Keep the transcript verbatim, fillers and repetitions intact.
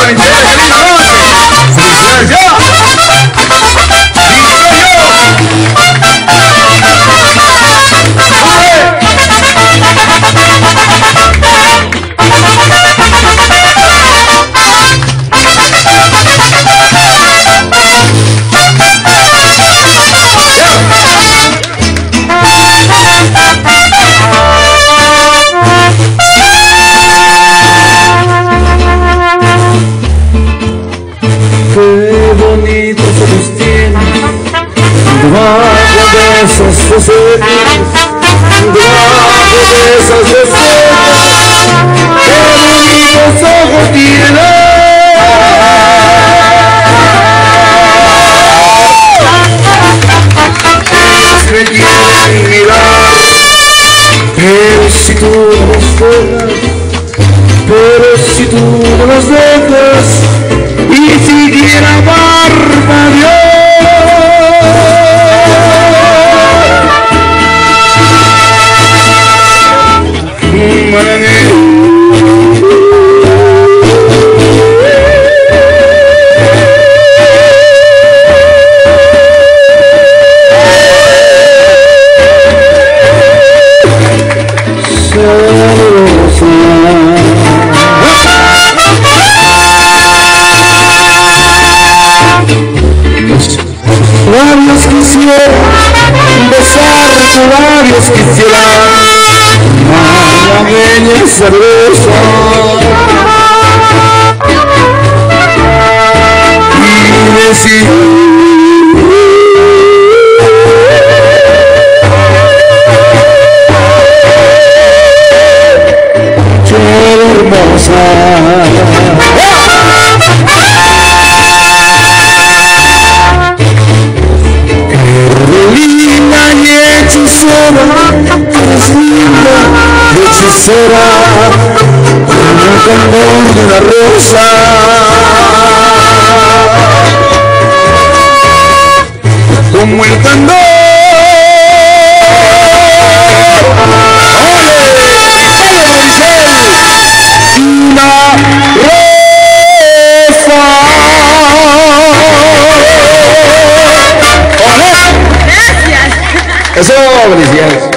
Felicidades, qué linda noche. Felicidades ya. Debajo de esas recetas, debajo de esas recetas, qué bonitos ojos tienes. Me quieren mirar, pero si tú no los dejas, pero si tú no los dejas, y siquiera amarme a Dios. Labios quisiera besar, tus labios quisiera malagueña cerveza y decir qué hermosa. Eres linda y hechicera como el candor de la rosa, como el candor. ¡Ole! ¡Una rosa! ¡Ole! ¡Gracias! Eso, felicidades.